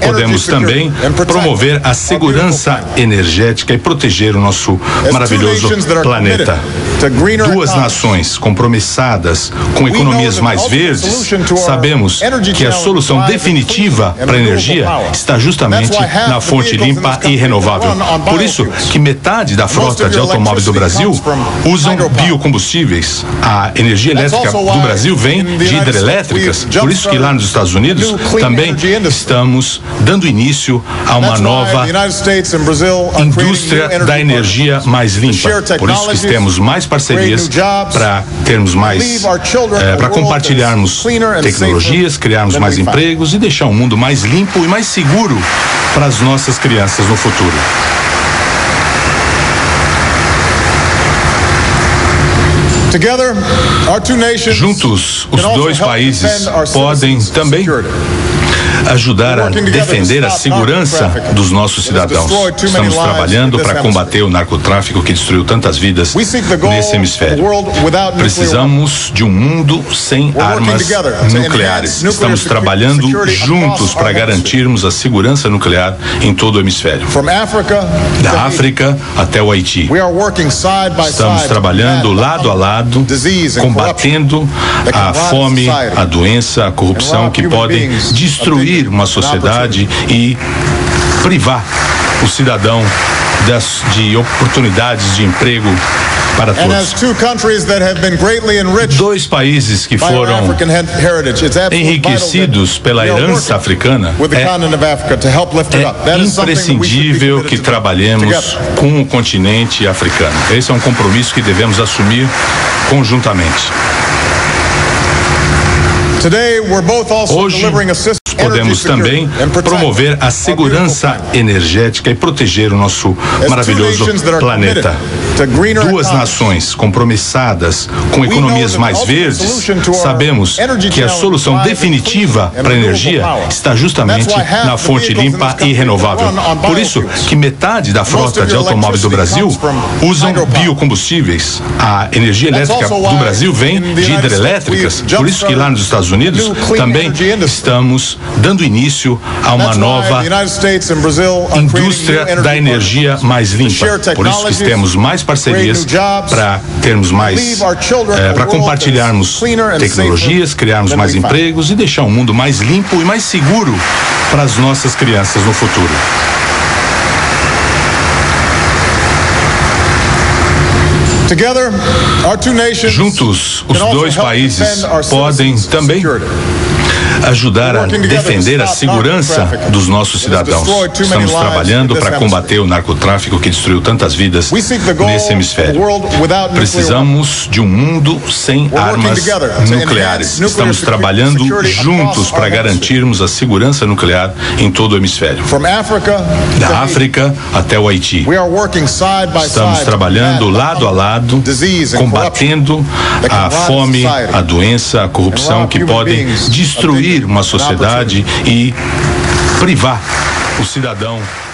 podemos também promover a segurança energética e proteger o nosso maravilhoso planeta. Duas nações compromissadas com economias mais verdes, sabemos que a solução definitiva para a energia está justamente na fonte limpa e renovável. Por isso que metade da frota de automóveis do Brasil usam biocombustíveis. A energia elétrica do Brasil vem de hidrelétricas. Por isso que lá nos Estados Unidos também estamos dando início a uma nova indústria da energia mais limpa. Por isso que temos mais parcerias para termos mais, para compartilharmos tecnologias, criarmos mais empregos e deixar um mundo mais limpo e mais seguro para as nossas crianças no futuro. Juntos, os dois países podem também ajudar a defender a segurança dos nossos cidadãos. Estamos trabalhando para combater o narcotráfico que destruiu tantas vidas nesse hemisfério. Precisamos de um mundo sem armas nucleares. Estamos trabalhando juntos para garantirmos a segurança nuclear em todo o hemisfério. Da África até o Haiti. Estamos trabalhando lado a lado, combatendo a fome, a doença, a corrupção que podem destruir uma sociedade e privar o cidadão de oportunidades de emprego para todos. Dois países que foram enriquecidos pela herança africana, é imprescindível que trabalhemos com o continente africano. Esse é um compromisso que devemos assumir conjuntamente. Hoje, podemos também promover a segurança energética e proteger o nosso maravilhoso planeta. Duas nações compromissadas com economias mais verdes, sabemos que a solução definitiva para a energia está justamente na fonte limpa e renovável. Por isso que metade da frota de automóveis do Brasil usam biocombustíveis. A energia elétrica do Brasil vem de hidrelétricas. Por isso que lá nos Estados Unidos também estamos dando início a uma nova indústria da energia mais limpa. Por isso que temos mais parcerias para termos mais, para compartilharmos tecnologias, criarmos mais empregos e deixar um mundo mais limpo e mais seguro para as nossas crianças no futuro. Juntos, os dois países podem também ajudar a defender a segurança dos nossos cidadãos. Estamos trabalhando para combater o narcotráfico que destruiu tantas vidas nesse hemisfério. Precisamos de um mundo sem armas nucleares. Estamos trabalhando juntos para garantirmos a segurança nuclear em todo o hemisfério. Da África até o Haiti. Estamos trabalhando lado a lado, combatendo a fome, a doença, a corrupção que podem destruir uma sociedade e privar o cidadão